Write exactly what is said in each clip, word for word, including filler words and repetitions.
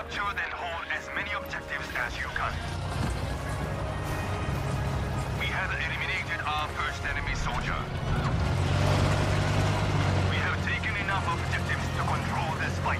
Capture and hold as many objectives as you can. We have eliminated our first enemy soldier. We have taken enough objectives to control this fight.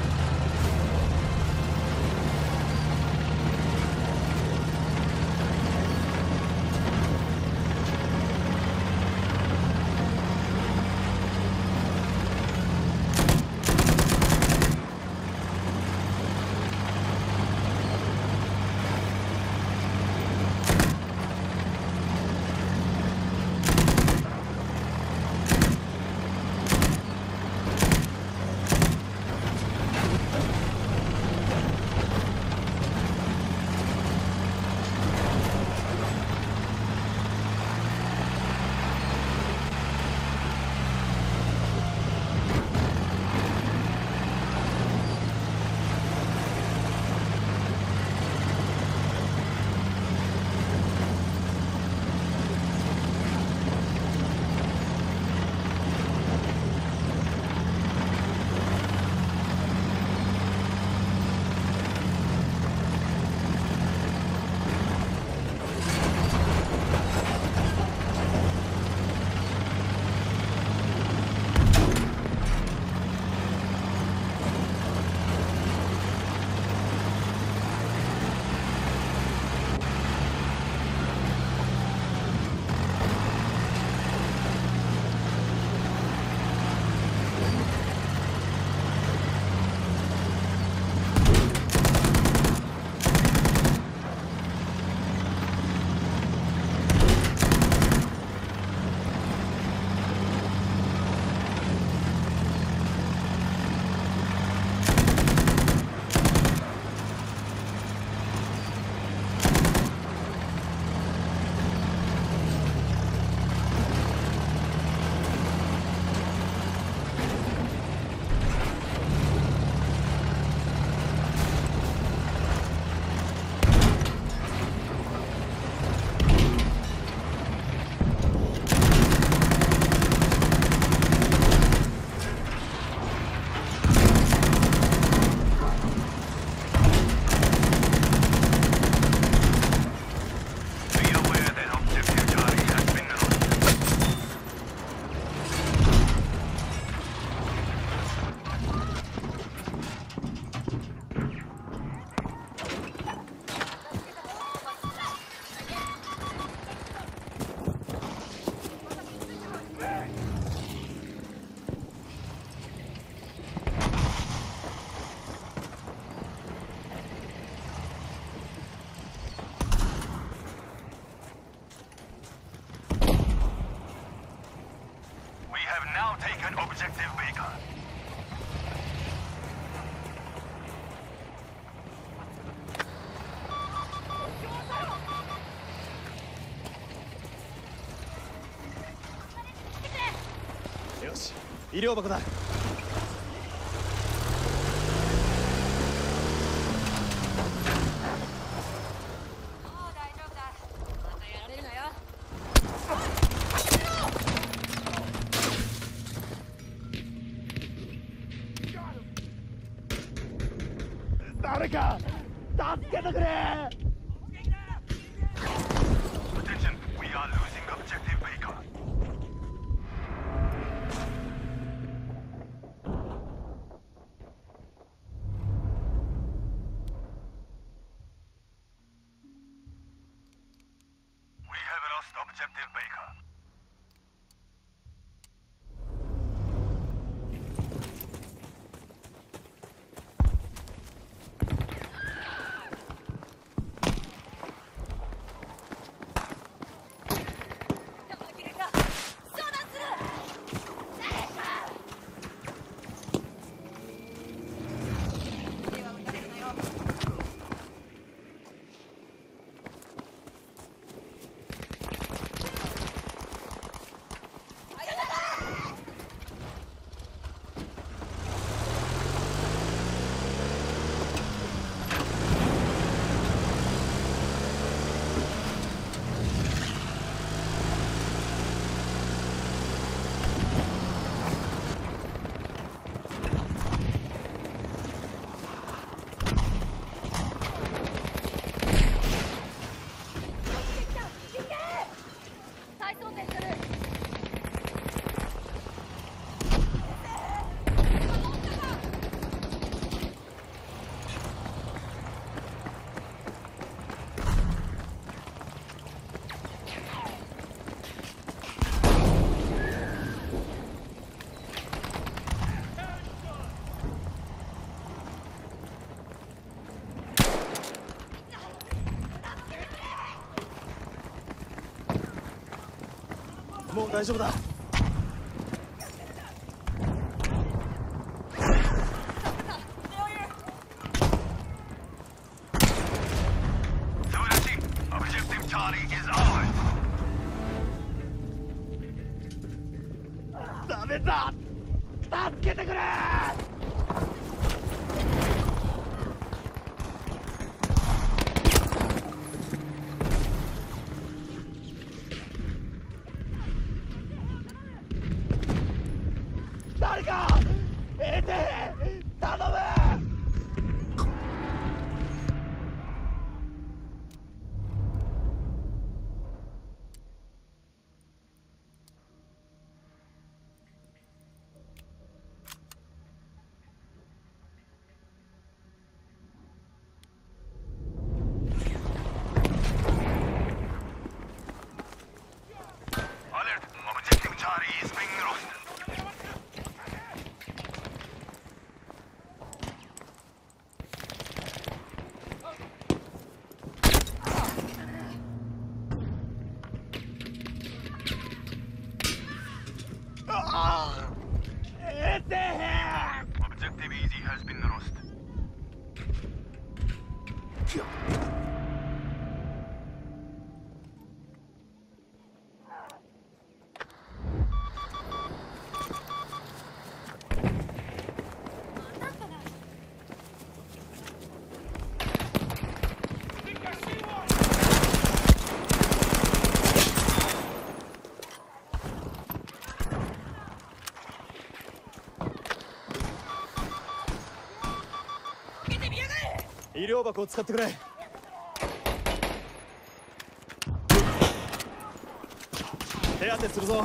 Taken objective Baker. よし、医療箱だ。誰か助けてくれ。 Attention, we are losing objective Baker. We have lost objective Baker. もう大丈夫だ。 Objective Charlie is ours. ダメだ、助けてくれ。誰かエテ頼む。 Alert! Objective Charlie is being lost. エテ Objective Easy has been lost. 医療箱を使ってくれ。手当てするぞ。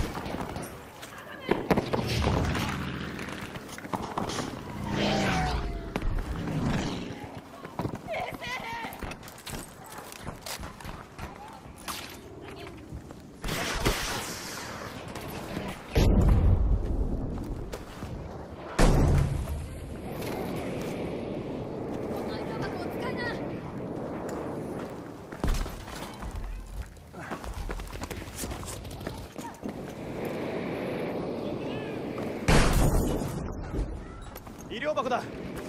医療箱だ。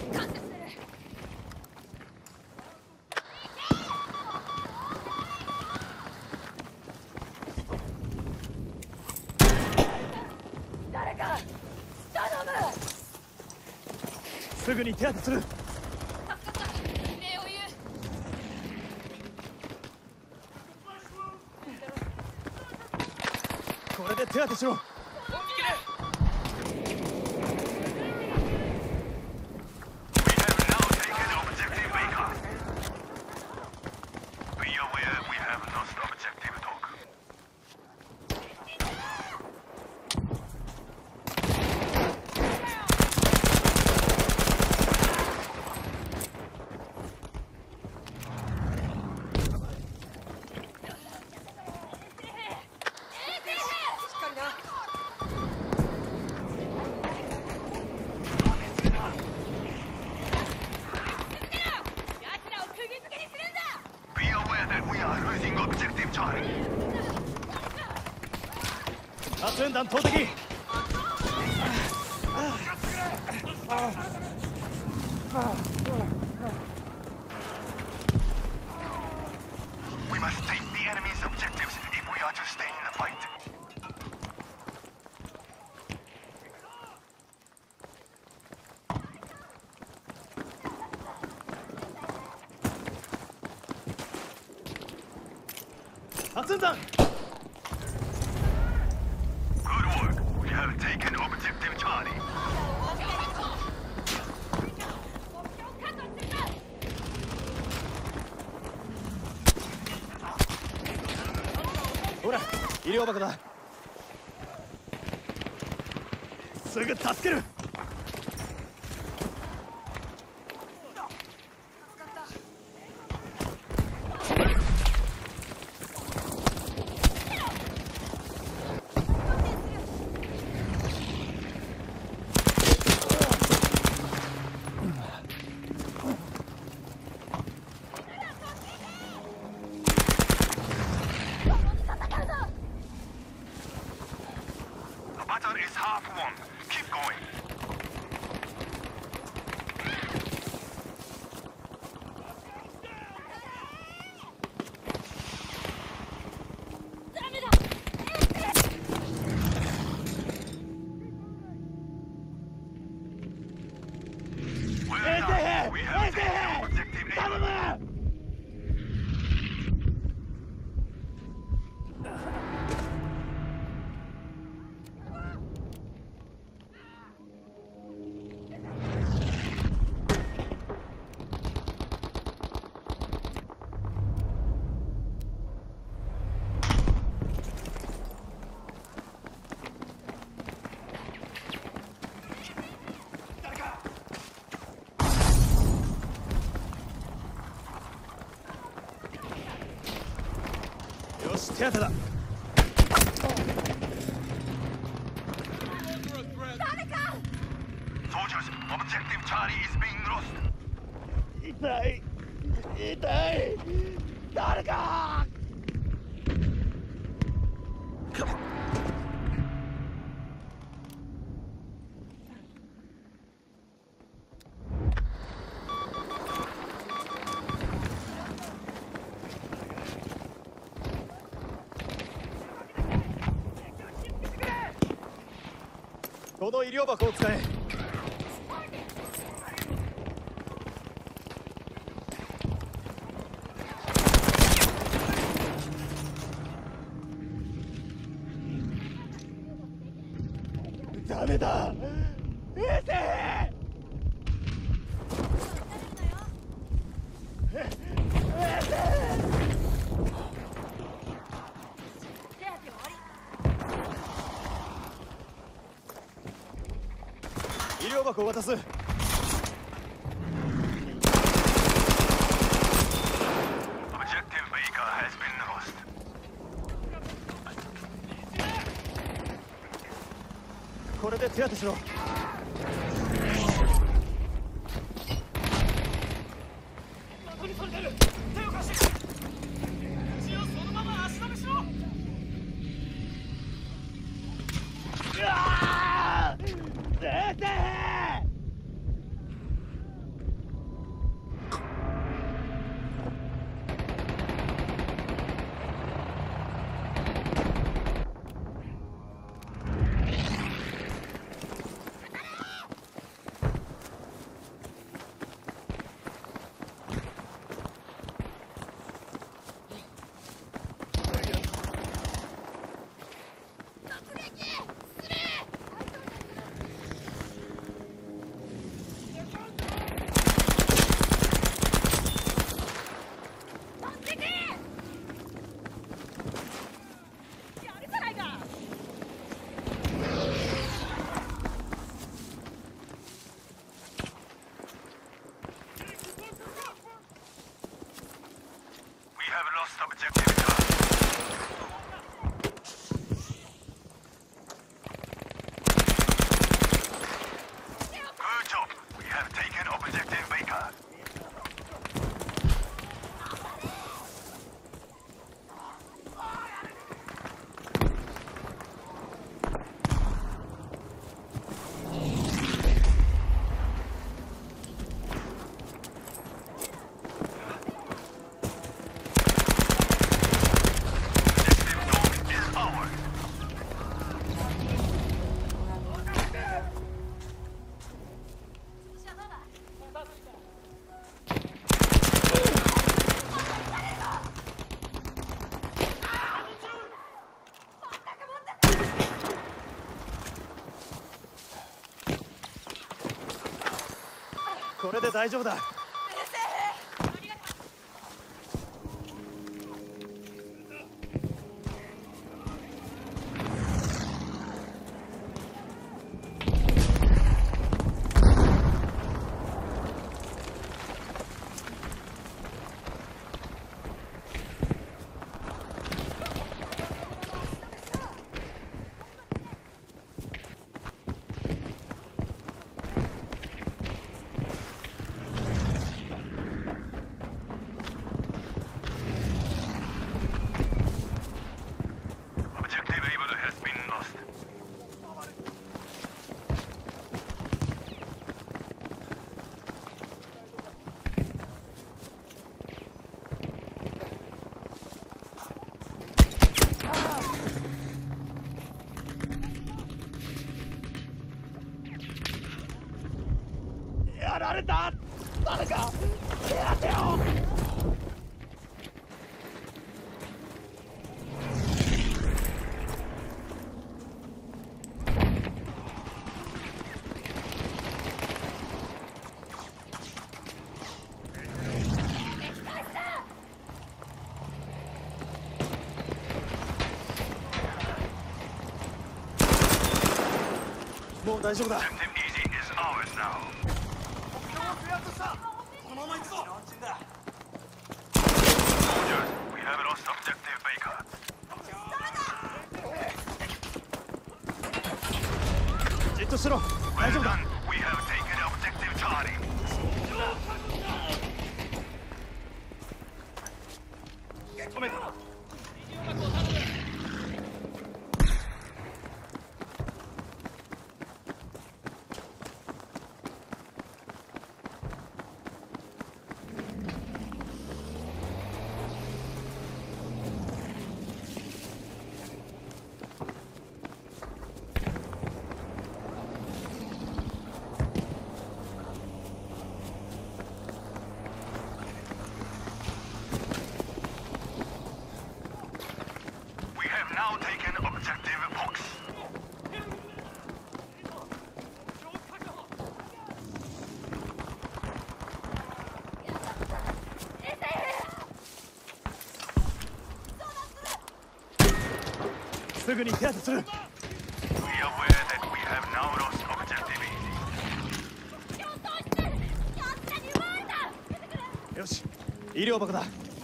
誰か頼む。 すぐに手当てする。 助かった。礼を言う。 これで手当てしろ。発煙弾投擲。 We must take the enemy's objectives if we are to stay in the fight. 発煙弾。 Good work. We have taken objective Charlie. ほら、医療箱だ。すぐ助ける。 衛生兵 We 衛 have 生 taken 兵 objective 頼 A. む。よし、手当てだ。 Soldiers, objective Charlie is being lost. 痛い痛い、誰か。この医療箱を使え。ダメだ、衛生兵。医療箱を渡す。 Objective Baker has been lost. これで手当てしろ。うわー！衛生兵！ We have lost objective Charlie. Good job. We have taken objective Baker. これで大丈夫だ。 だ。誰か手当てを。もう大丈夫だ。じっとしろ。大丈夫だ。止めた。すぐに手当てする。よし、医療箱だ。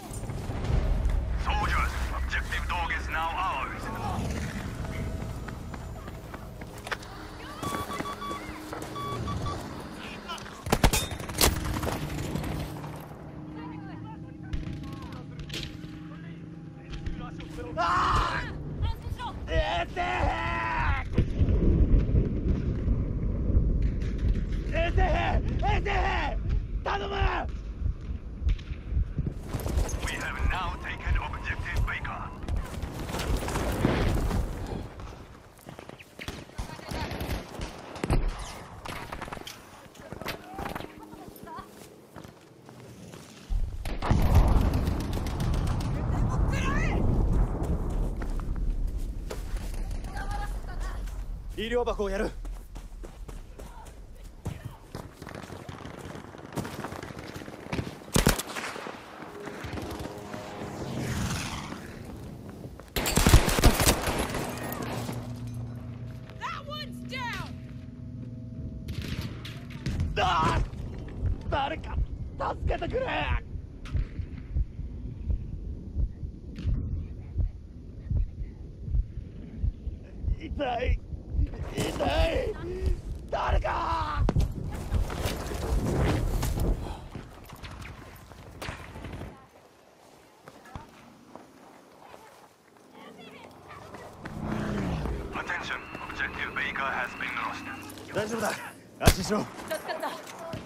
医療箱をやる。ああ、誰か助けてくれ。痛い痛い、誰か。大丈夫だ、安心しろ。 助かった。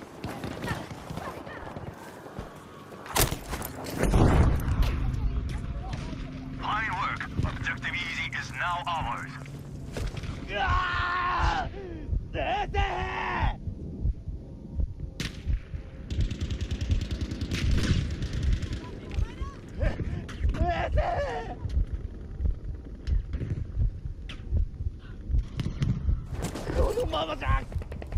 うわー、出て出て。このままじゃ。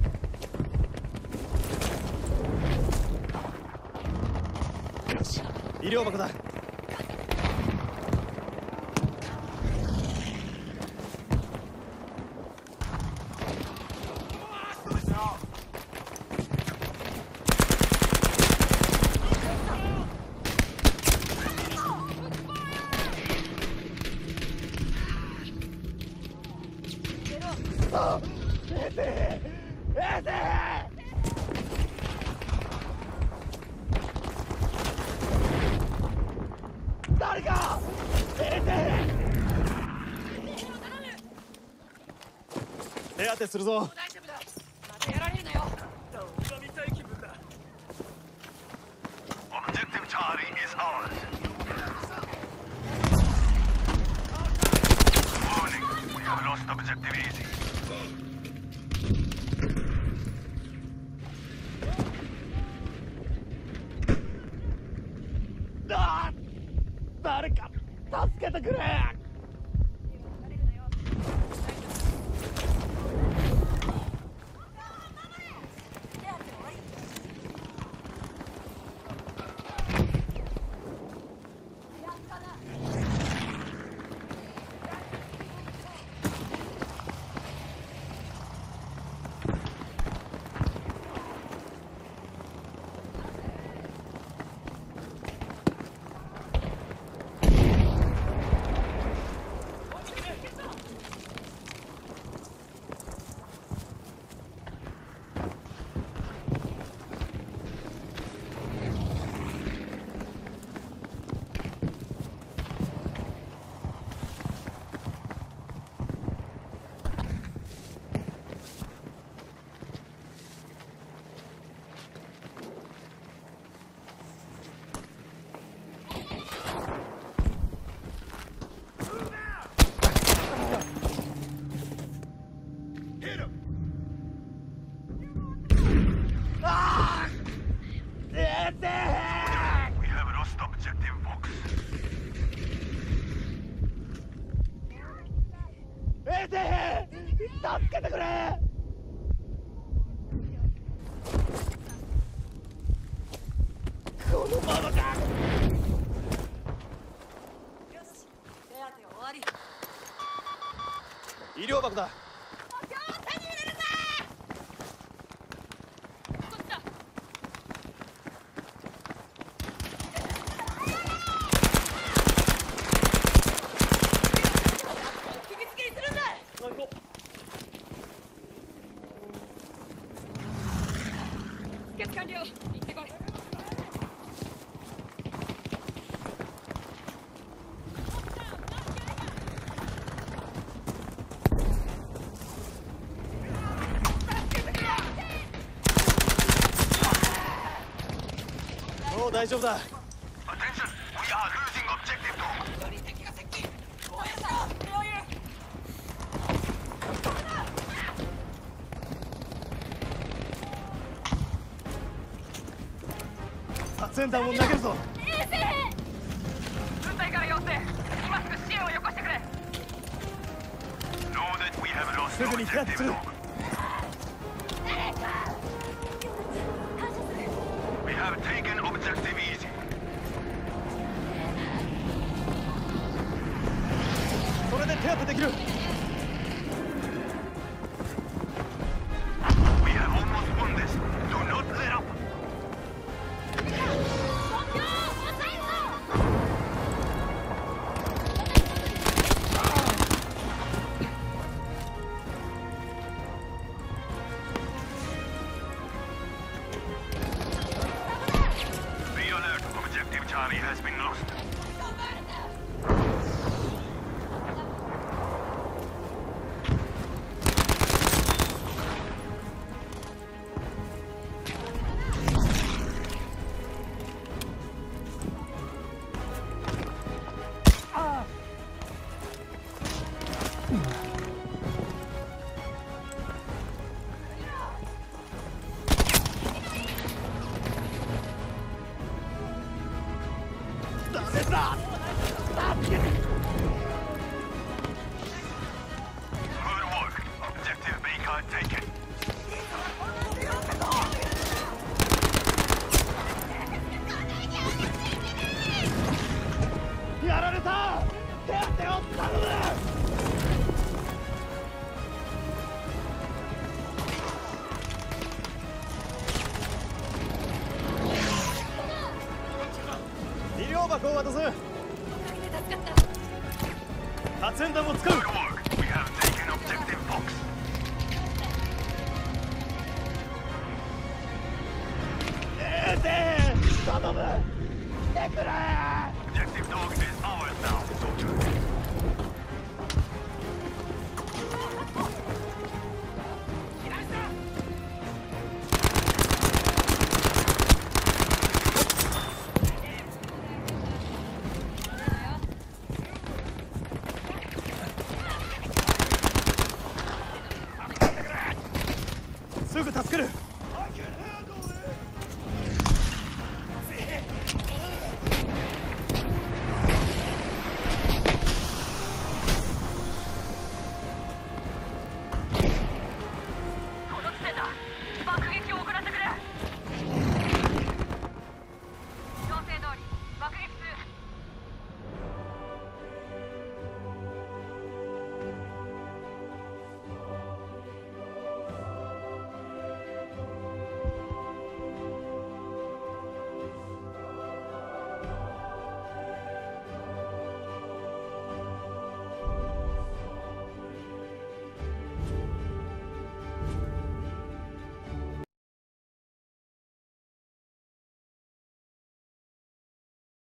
よし、医療箱だ。出て出て。誰か出て。手当てするぞ。 大丈夫だ。またやられるなよ。 見たい気分だ。 Objective Charlie is ours. Warning, we have lost Objective Easy. けてくれ。助けてくれ。このままか。 よし、手当て終わり。 医療箱だ。 補強を手に入れるぜ。こっちだ。釘付けにするんだ。行こう。止血完了。行ってこい。 もう大丈夫だ。 Attention, we are losing objective dog. より敵が接近。防衛しろ。余裕。 発煙弾を投げるぞ。 衛星兵。軍隊から要請。今すぐ支援をよこしてくれ。 Know that we have lost すぐにキャッチする。 objective dog. We have taken objective easy. それで手当てできる。 We have almost won this. Do not let up. ダメだ。助けて。 Good work. Objective Baker taken. やられた。手当てを頼む。医療箱を渡す。発煙弾を使う。 Good work. We have taken objective box. 衛星頼む。来てくれ。 Objective dog is ours now, soldier.